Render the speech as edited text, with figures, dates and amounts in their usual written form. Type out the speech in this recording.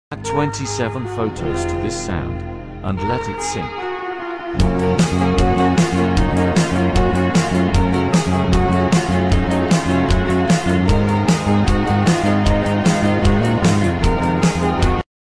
Add 27 photos to this sound, and let it sync.